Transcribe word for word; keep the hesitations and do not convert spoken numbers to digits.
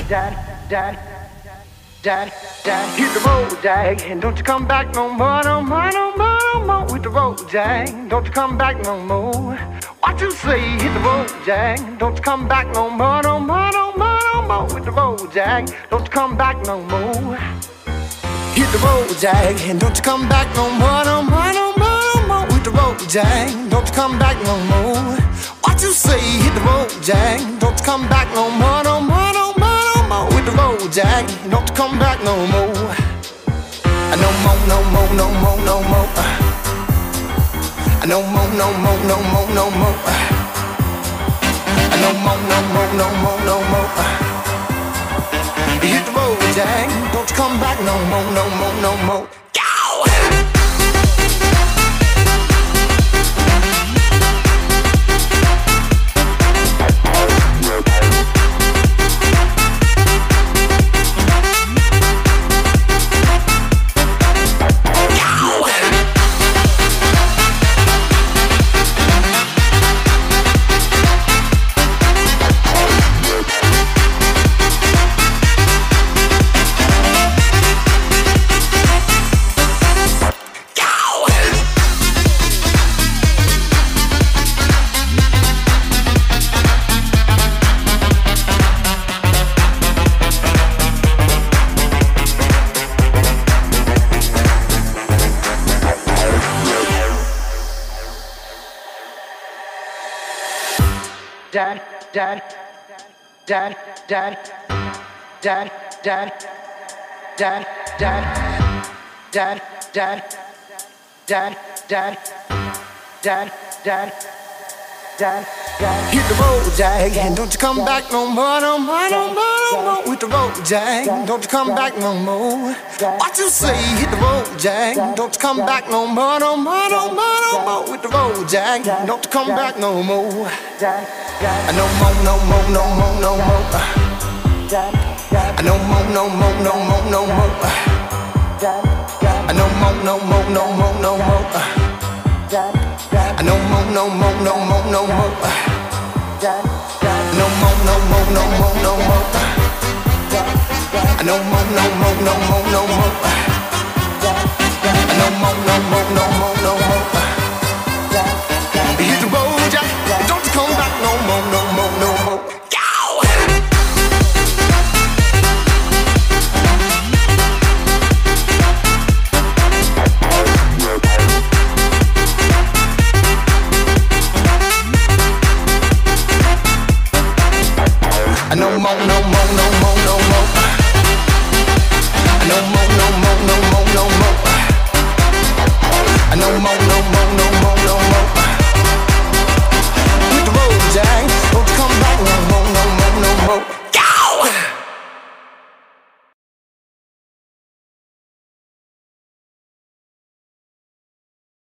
Jack, Jack, Jack, Jack. Hit the road, Jack, and don't you come back no more, no more, no more, no more. Hit the road, Jack, don't you come back no more. What you say? Hit the road, Jack, don't you come back no more, no more, no more, no more. Hit the road, Jack, don't you come back no more. Hit the road, Jack, and don't you come back no more, no more, no more, no more. Hit the road, Jack, don't you come back no more. What you say? Hit the road, Jack, don't you come back no more, no more, no more, no more. Hit the road, Jack, don't you come back no more. No more, no more, no more, no more. No more, no more, no more, no more. No more, no more, no more, no more. Hit the road, Jack, don't you come back no more, no more, no more. Dad, dad, dad, dad, dad, dad, dad, dad, dad, dad, dad, dad, dad, dad, dad, dad. Hit the road, Jack, and don't you come back no more, no more, no more, no more. Hit the road, Jack, don't you come back no more. What you say? Hit the road, Jack, don't you come back no more, no more, no more, no more. Hit the road, Jack, don't you come back no more. No more, no more, no more, no more. No more, no more, no more, no more. No more, no more, no more, no more. No more, no more, no more, no more. No more, no more, no more, no more. No more, no more, no more, no more. No more, no more, no more, no more. Hit the road, Jack, don't you come back no more, no more, no more. No more, no more, no more, no more. No more, no more, no more, no